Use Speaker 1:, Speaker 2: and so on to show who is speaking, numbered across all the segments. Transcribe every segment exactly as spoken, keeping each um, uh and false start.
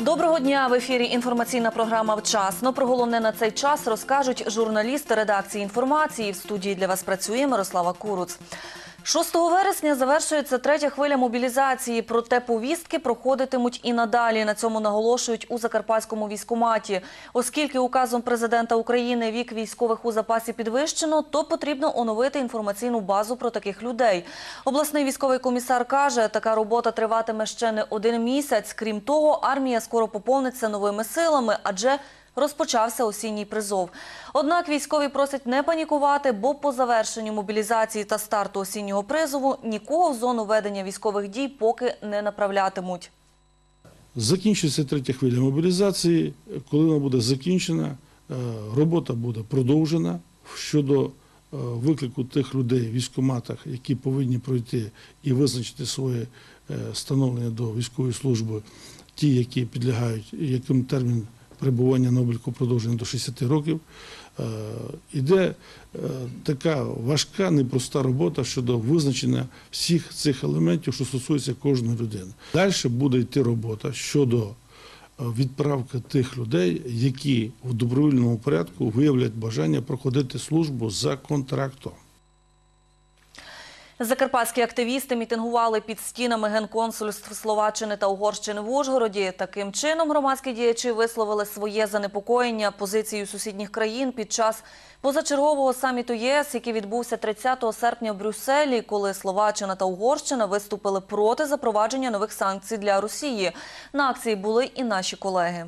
Speaker 1: Доброго дня! В ефірі інформаційна програма «Вчасно». Про головне на цей час розкажуть журналісти редакції інформації. В студії для вас працює Мирослава Куруц. шостого вересня завершується третя хвиля мобілізації, проте повістки проходитимуть і надалі. На цьому наголошують у Закарпатському військкоматі. Оскільки указом президента України вік військових у запасі підвищено, то потрібно оновити інформаційну базу про таких людей. Обласний військовий комісар каже, така робота триватиме ще не один місяць. Крім того, армія скоро поповниться новими силами, адже розпочався осінній призов. Однак військові просять не панікувати, бо по завершенню мобілізації та старту осіннього призову нікого в зону ведення військових дій поки не направлятимуть.
Speaker 2: Закінчиться третя хвиля мобілізації. Коли вона буде закінчена, робота буде продовжена щодо виклику тих людей в військкоматах, які повинні пройти і визначити своє становлення до військової служби, ті, які підлягають, яким термін перебування на обліку продовження до шістдесяти років. Іде така важка, непроста робота щодо визначення всіх цих елементів, що стосується кожної людини. Далі буде йти робота щодо відправки тих людей, які в добровільному порядку виявлять бажання проходити службу за контрактом.
Speaker 1: Закарпатські активісти мітингували під стінами генконсульств Словаччини та Угорщини в Ужгороді. Таким чином, громадські діячі висловили своє занепокоєння позицією сусідніх країн під час позачергового саміту ЄС, який відбувся тридцятого серпня в Брюсселі, коли Словаччина та Угорщина виступили проти запровадження нових санкцій для Росії. На акції були і наші колеги.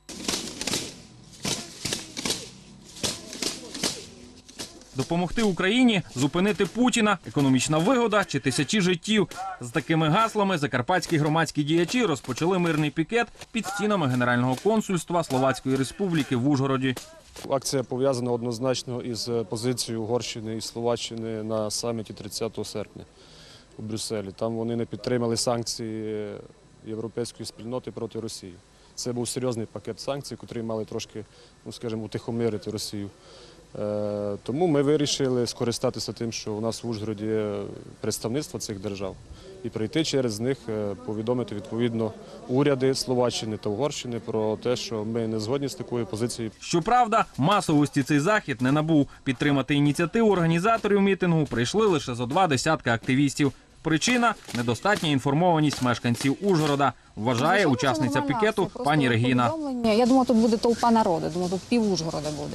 Speaker 3: Допомогти Україні, зупинити Путіна, економічна вигода чи тисячі життів. З такими гаслами закарпатські громадські діячі розпочали мирний пікет під стінами Генерального консульства Словацької Республіки в Ужгороді.
Speaker 4: Акція пов'язана однозначно із позицією Угорщини і Словаччини на саміті тридцятого серпня у Брюсселі. Там вони не підтримали санкції європейської спільноти проти Росії. Це був серйозний пакет санкцій, який мали трошки, ну, скажімо, утихомирити Росію. Тому ми вирішили скористатися тим, що у нас в Ужгороді є представництво цих держав, і прийти через них, повідомити відповідно уряди Словаччини та Угорщини про те, що ми не згодні з такою позицією.
Speaker 3: Щоправда, масовості цей захід не набув. Підтримати ініціативу організаторів мітингу прийшли лише зо два десятка активістів. Причина – недостатня інформованість мешканців Ужгорода, вважає учасниця пікету пані Регіна.
Speaker 5: Я думала, тут буде толпа народу, думала, тут пів Ужгорода буде.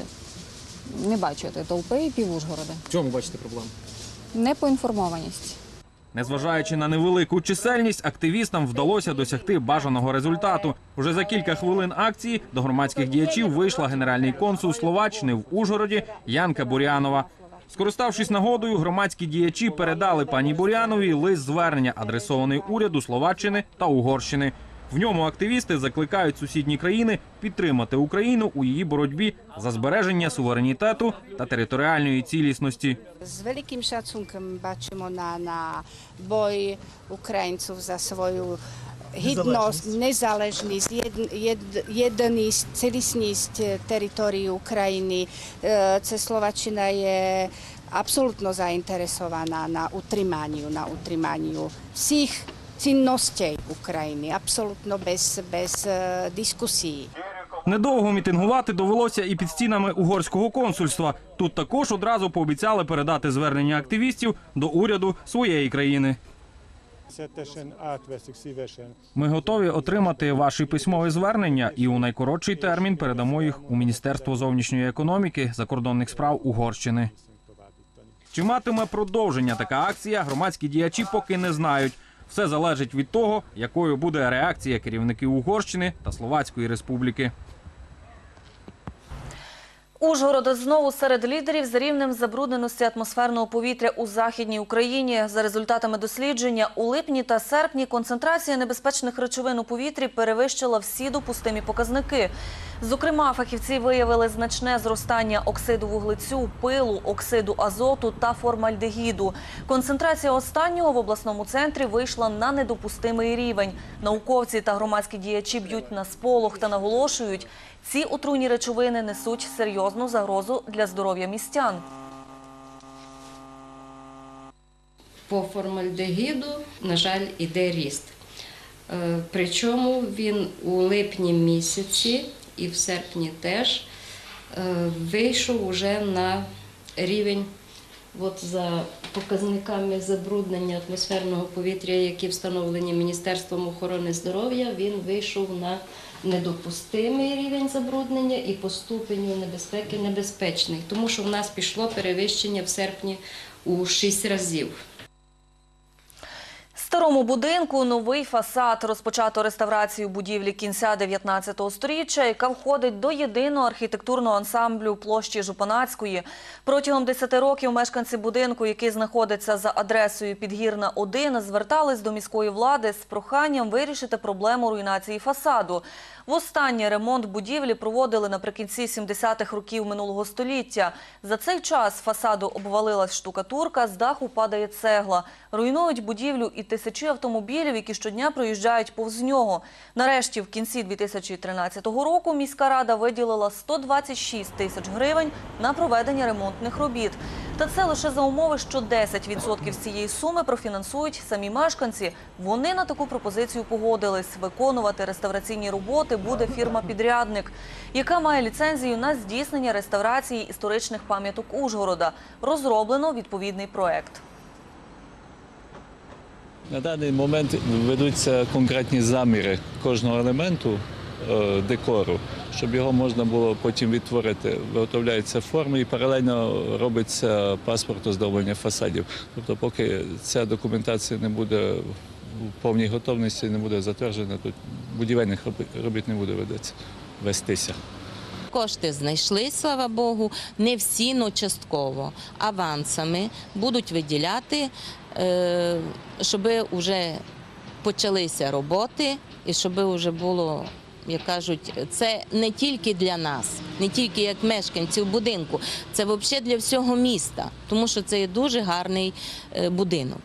Speaker 5: Не бачу цієї толпи і пів Ужгорода.
Speaker 6: В чому бачите проблему?
Speaker 5: Непоінформованість.
Speaker 3: Незважаючи на невелику чисельність, активістам вдалося досягти бажаного результату. Уже за кілька хвилин акції до громадських діячів вийшла генеральний консул Словаччини в Ужгороді Янка Бурянова. Скориставшись нагодою, громадські діячі передали пані Буряновій лист-звернення, адресований уряду Словаччини та Угорщини. В ньому активісти закликають сусідні країни підтримати Україну у її боротьбі за збереження суверенітету та територіальної цілісності.
Speaker 7: З великим шацунком бачимо на, на бой українців за свою гідність, незалежність, єд, єд, єдність, цілісність території України. Це Словаччина є абсолютно заінтересована на утриманню, на утриманню всіх цінностей України, абсолютно без, без е, дискусії.
Speaker 3: Недовго мітингувати довелося і під стінами угорського консульства. Тут також одразу пообіцяли передати звернення активістів до уряду своєї країни. Ми готові отримати ваші письмові звернення і у найкоротший термін передамо їх у Міністерство зовнішньої економіки, закордонних справ Угорщини. Чи матиме продовження така акція, громадські діячі поки не знають. Все залежить від того, якою буде реакція керівників Угорщини та Словацької Республіки.
Speaker 1: Ужгород знову серед лідерів за рівнем забрудненості атмосферного повітря у Західній Україні. За результатами дослідження, у липні та серпні концентрація небезпечних речовин у повітрі перевищила всі допустимі показники. Зокрема, фахівці виявили значне зростання оксиду вуглецю, пилу, оксиду азоту та формальдегіду. Концентрація останнього в обласному центрі вийшла на недопустимий рівень. Науковці та громадські діячі б'ють на сполох та наголошують, ці отруйні речовини несуть серйозну загрозу для здоров'я містян.
Speaker 8: По формальдегіду, на жаль, іде ріст.
Speaker 6: Е, Причому він у липні місяці і в серпні теж е, вийшов уже на рівень, от за показниками забруднення атмосферного повітря, які встановлені Міністерством охорони здоров'я, він вийшов на недопустимий рівень забруднення і по ступеню небезпеки небезпечний, тому що в нас пішло перевищення в серпні у шість разів.
Speaker 1: Старому будинку новий фасад. Розпочато реставрацію будівлі кінця дев'ятнадцятого сторіччя, яка входить до єдиного архітектурного ансамблю площі Жупанацької. Протягом десяти років мешканці будинку, який знаходиться за адресою Підгірна, один, звертались до міської влади з проханням вирішити проблему руйнації фасаду. Востаннє ремонт будівлі проводили наприкінці сімдесятих років минулого століття. За цей час з фасаду обвалилась штукатурка, з даху падає цегла. Руйнують будівлю і тисячі автомобілів, які щодня проїжджають повз нього. Нарешті, в кінці дві тисячі тринадцятого року міська рада виділила сто двадцять шість тисяч гривень на проведення ремонтних робіт. Та це лише за умови, що десять відсотків з цієї суми профінансують самі мешканці. Вони на таку пропозицію погодились. Виконувати реставраційні роботи буде фірма-підрядник, яка має ліцензію на здійснення реставрації історичних пам'яток Ужгорода. Розроблено відповідний проект.
Speaker 8: На даний момент ведуться конкретні заміри кожного елементу е, декору, щоб його можна було потім відтворити. Виготовляються форми і паралельно робиться паспорт оздоблення фасадів. Тобто поки ця документація не буде в повній готовності, не буде затверджена, то будівельних робіт не буде ведеться, вестися.
Speaker 9: Кошти знайшли, слава Богу, не всі, але частково. Авансами будуть виділяти, щоб вже почалися роботи і щоб вже було, як кажуть, це не тільки для нас, не тільки як мешканців будинку, це взагалі для всього міста, тому що це є дуже гарний будинок.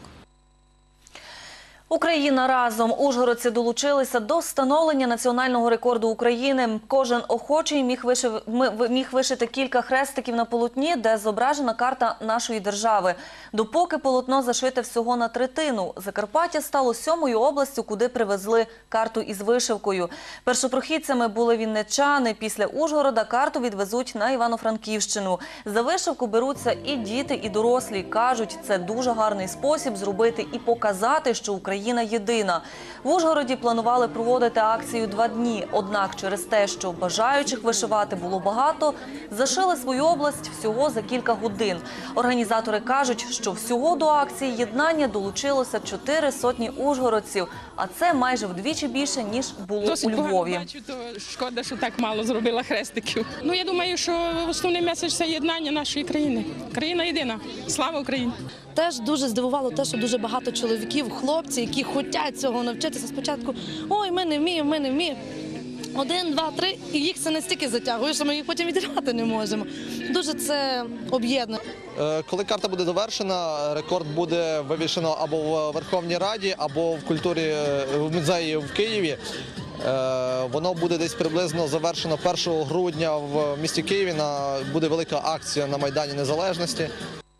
Speaker 1: Україна разом. Ужгородці долучилися до встановлення національного рекорду України. Кожен охочий міг, вишив... міг вишити кілька хрестиків на полотні, де зображена карта нашої держави. Допоки полотно зашите всього на третину. Закарпаття стало сьомою областю, куди привезли карту із вишивкою. Першопрохідцями були вінничани. Після Ужгорода карту відвезуть на Івано-Франківщину. За вишивку беруться і діти, і дорослі. Кажуть, це дуже гарний спосіб зробити і показати, що Україна Україна єдина. В Ужгороді планували проводити акцію два дні. Однак через те, що бажаючих вишивати було багато, зашили свою область всього за кілька годин. Організатори кажуть, що всього до акції єднання долучилося чотири сотні ужгородців, а це майже вдвічі більше, ніж було
Speaker 10: Досить
Speaker 1: у Львові.
Speaker 10: Бачу, то шкода, що так мало зробила хрестиків. Ну, я думаю, що основний меседж – це єднання нашої країни. Країна єдина. Слава Україні!
Speaker 11: Теж дуже здивувало те, що дуже багато чоловіків, хлопці, які хочуть цього навчитися спочатку. Ой, ми не вміємо, ми не вміємо. Один, два, три, і їх це настільки затягує, що ми їх потім відірвати не можемо. Дуже це об'єднує.
Speaker 12: Коли карта буде довершена, рекорд буде вивішено або в Верховній Раді, або в культурі в музеї в Києві. Воно буде десь приблизно завершено першого грудня в місті Києві. Буде велика акція на Майдані Незалежності.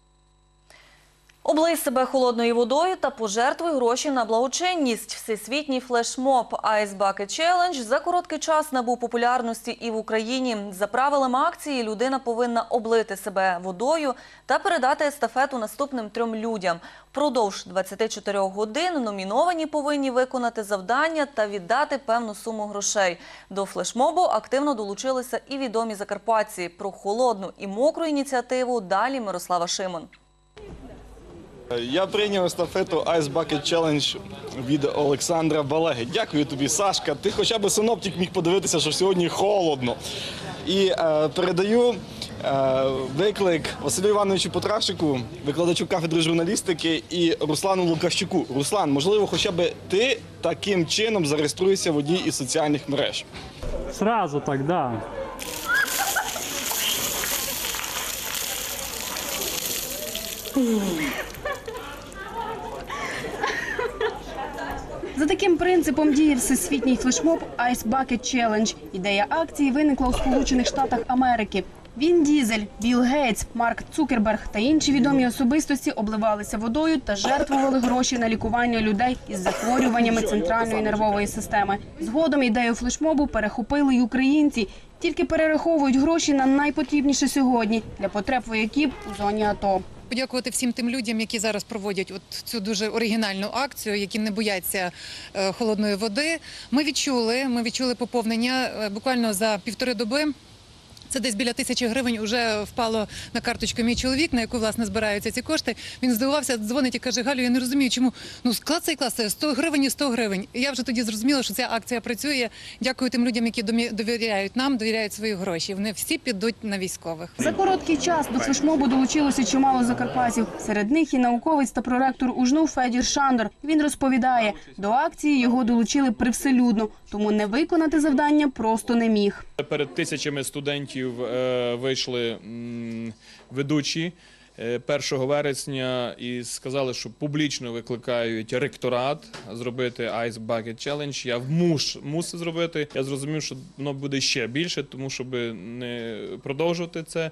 Speaker 1: Облий себе холодною водою та пожертвуй гроші на благочинність. Всесвітній флешмоб Ice Bucket Challenge за короткий час набув популярності і в Україні. За правилами акції людина повинна облити себе водою та передати естафету наступним трьом людям. Впродовж двадцяти чотирьох годин номіновані повинні виконати завдання та віддати певну суму грошей. До флешмобу активно долучилися і відомі закарпатці. Про холодну і мокру ініціативу далі Мирослава Шимон.
Speaker 13: Я прийняв естафету Ice Bucket Challenge від Олександра Балеги. Дякую тобі, Сашка. Ти хоча б синоптик міг подивитися, що сьогодні холодно. І е, передаю е, виклик Василю Івановичу Потравчику, викладачу кафедри журналістики, і Руслану Лукащуку. Руслан, можливо, хоча б ти таким чином зареєструєшся в одній із соціальних мереж?
Speaker 14: Сразу так, да.
Speaker 15: За таким принципом діє всесвітній флешмоб Ice Bucket Challenge. Ідея акції виникла у Сполучених Штатах Америки. Він Дізель, Білл Гейтс, Марк Цукерберг та інші відомі особистості обливалися водою та жертвували гроші на лікування людей із захворюваннями центральної нервової системи. Згодом ідею флешмобу перехопили й українці. Тільки перераховують гроші на найпотрібніше сьогодні для потреб вояків у зоні АТО.
Speaker 16: Подякувати всім тим людям, які зараз проводять от цю дуже оригінальну акцію, які не бояться е, холодної води. Ми відчули, ми відчули поповнення е, буквально за півтори доби. Це десь біля тисячі гривень вже впало на карточку мій чоловік, на яку, власне, збираються ці кошти. Він здивувався, дзвонить і каже: Галю, я не розумію, чому, ну, клас цей клас, сто гривень і сто гривень. І я вже тоді зрозуміла, що ця акція працює. Дякую тим людям, які довіряють нам, довіряють свої гроші. Вони всі підуть на військових.
Speaker 15: За короткий час до флешмобу долучилося чимало закарпатців. Серед них і науковець та проректор УЖНУ Федір Шандор. Він розповідає, до акції його долучили привселюдно, тому не виконати завдання просто не міг.
Speaker 17: Перед тисячами студентів вийшли ведучі першого вересня і сказали, що публічно викликають ректорат зробити Ice Bucket Challenge. Я муш, мусив зробити. Я зрозумів, що воно буде ще більше, тому щоб не продовжувати це.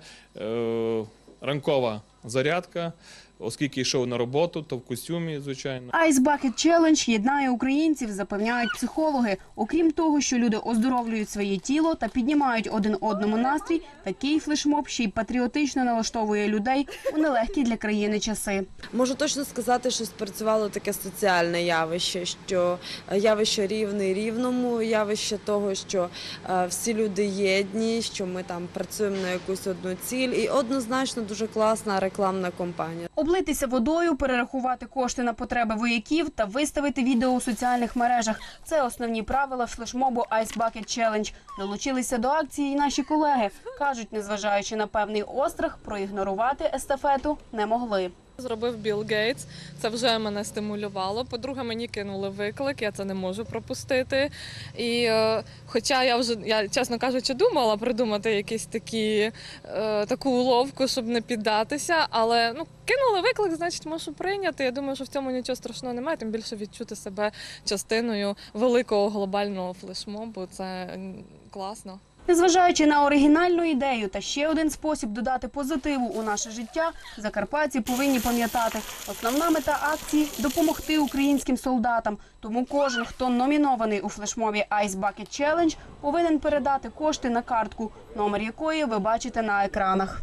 Speaker 17: Ранкова зарядка. Оскільки йшов на роботу, то в костюмі, звичайно.
Speaker 15: Ice Bucket Challenge єднає українців, запевняють психологи. Окрім того, що люди оздоровлюють своє тіло та піднімають один одному настрій, такий флешмоб ще й патріотично налаштовує людей у нелегкі для країни часи.
Speaker 18: Можу точно сказати, що спрацювало таке соціальне явище, що явище рівний рівному, явище того, що всі люди єдні, що ми там працюємо на якусь одну ціль, і однозначно дуже класна рекламна кампанія.
Speaker 15: Облитися водою, перерахувати кошти на потреби вояків та виставити відео у соціальних мережах – це основні правила флешмобу Ice Bucket Challenge. Долучилися до акції і наші колеги. Кажуть, незважаючи на певний острах, проігнорувати естафету не могли.
Speaker 19: Зробив Білл Гейтс, це вже мене стимулювало. По-друге, мені кинули виклик, я це не можу пропустити. І е, хоча я вже, я, чесно кажучи, думала придумати якісь такі, е, таку уловку, щоб не піддатися, але ну, кинули виклик, значить, можу прийняти. Я думаю, що в цьому нічого страшного немає, тим більше відчути себе частиною великого глобального флешмобу. Це класно.
Speaker 15: Незважаючи на оригінальну ідею та ще один спосіб додати позитиву у наше життя, закарпатці повинні пам'ятати, основна мета акції – допомогти українським солдатам. Тому кожен, хто номінований у флешмобі Ice Bucket Challenge, повинен передати кошти на картку, номер якої ви бачите на екранах.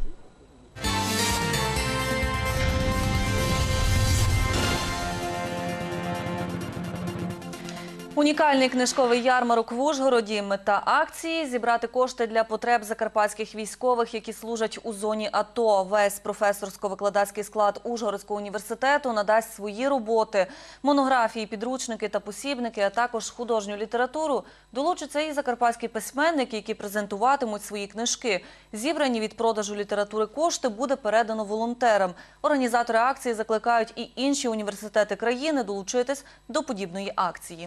Speaker 1: Унікальний книжковий ярмарок в Ужгороді. Мета акції – зібрати кошти для потреб закарпатських військових, які служать у зоні АТО. Весь професорсько-викладацький склад Ужгородського університету надасть свої роботи, монографії, підручники та посібники, а також художню літературу. Долучаться і закарпатські письменники, які презентуватимуть свої книжки. Зібрані від продажу літератури кошти буде передано волонтерам. Організатори акції закликають і інші університети країни долучитись до подібної акції.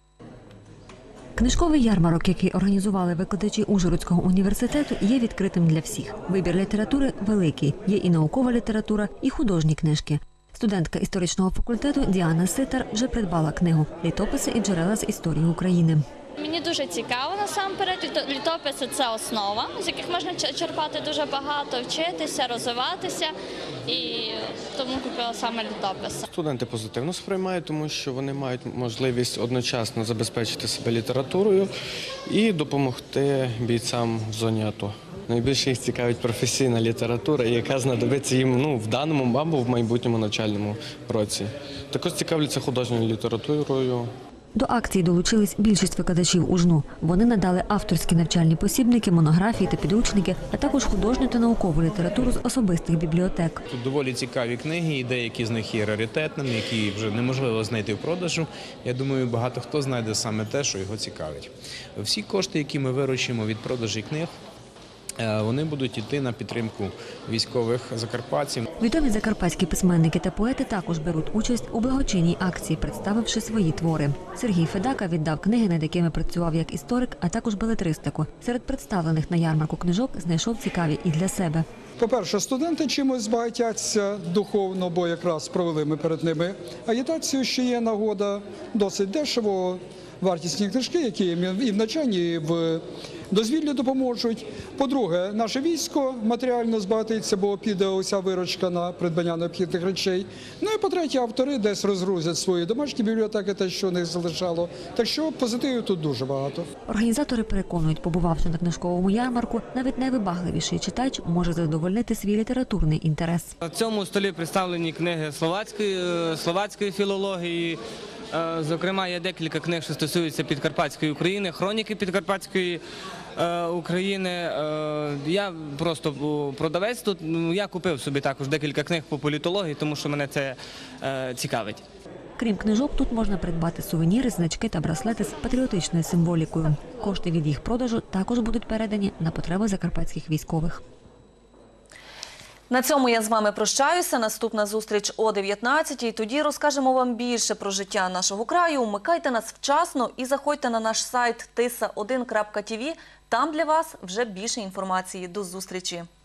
Speaker 20: Книжковий ярмарок, який організували викладачі Ужгородського університету, є відкритим для всіх. Вибір літератури великий. Є і наукова література, і художні книжки. Студентка історичного факультету Діана Ситар вже придбала книгу «Літописи і джерела з історії України».
Speaker 21: Мені дуже цікаво насамперед. Літописи – це основа, з яких можна черпати дуже багато, вчитися, розвиватися. І тому купила саме літописи.
Speaker 22: Студенти позитивно сприймають, тому що вони мають можливість одночасно забезпечити себе літературою і допомогти бійцям в зоні АТО. Найбільше їх цікавить професійна література, яка знадобиться їм ну, в даному або в майбутньому навчальному році. Також цікавляться художньою літературою.
Speaker 20: До акції долучились більшість викладачів УЖНУ. Вони надали авторські навчальні посібники, монографії та підручники, а також художню та наукову літературу з особистих бібліотек.
Speaker 23: Тут доволі цікаві книги, і деякі з них є раритетними, які вже неможливо знайти в продажу. Я думаю, багато хто знайде саме те, що його цікавить. Всі кошти, які ми виручимо від продажу книг, вони будуть йти на підтримку військових закарпатців.
Speaker 20: Відомі закарпатські письменники та поети також беруть участь у благочинній акції, представивши свої твори. Сергій Федака віддав книги, над якими працював як історик, а також белетристику. Серед представлених на ярмарку книжок знайшов цікаві і для себе.
Speaker 24: По-перше, студенти чимось збагатяться духовно, бо якраз провели ми перед ними агітацію, що є нагода досить дешево. Вартісні книжки, які є і в навчанні, і в дозвіллю допоможуть. По-друге, наше військо матеріально збагатиться, бо піде уся виручка на придбання необхідних речей. Ну і по-третє, автори десь розгрузять свої домашні бібліотеки, те, що у них залишало. Так що позитивів тут дуже багато.
Speaker 20: Організатори переконують, побувавши на книжковому ярмарку, навіть найвибагливіший читач може задовольнити свій літературний інтерес.
Speaker 2: На цьому столі представлені книги словацької, словацької філології. Зокрема, є декілька книг, що стосуються Підкарпатської України, хроніки Підкарпатської України. Я просто продавець тут, я купив собі також декілька книг по політології, тому що мене це цікавить.
Speaker 20: Крім книжок, тут можна придбати сувеніри, значки та браслети з патріотичною символікою. Кошти від їх продажу також будуть передані на потреби закарпатських військових.
Speaker 1: На цьому я з вами прощаюся. Наступна зустріч о дев'ятнадцятій. Тоді розкажемо вам більше про життя нашого краю. Вмикайте нас вчасно і заходьте на наш сайт тиса один крапка ті ві. Там для вас вже більше інформації. До зустрічі!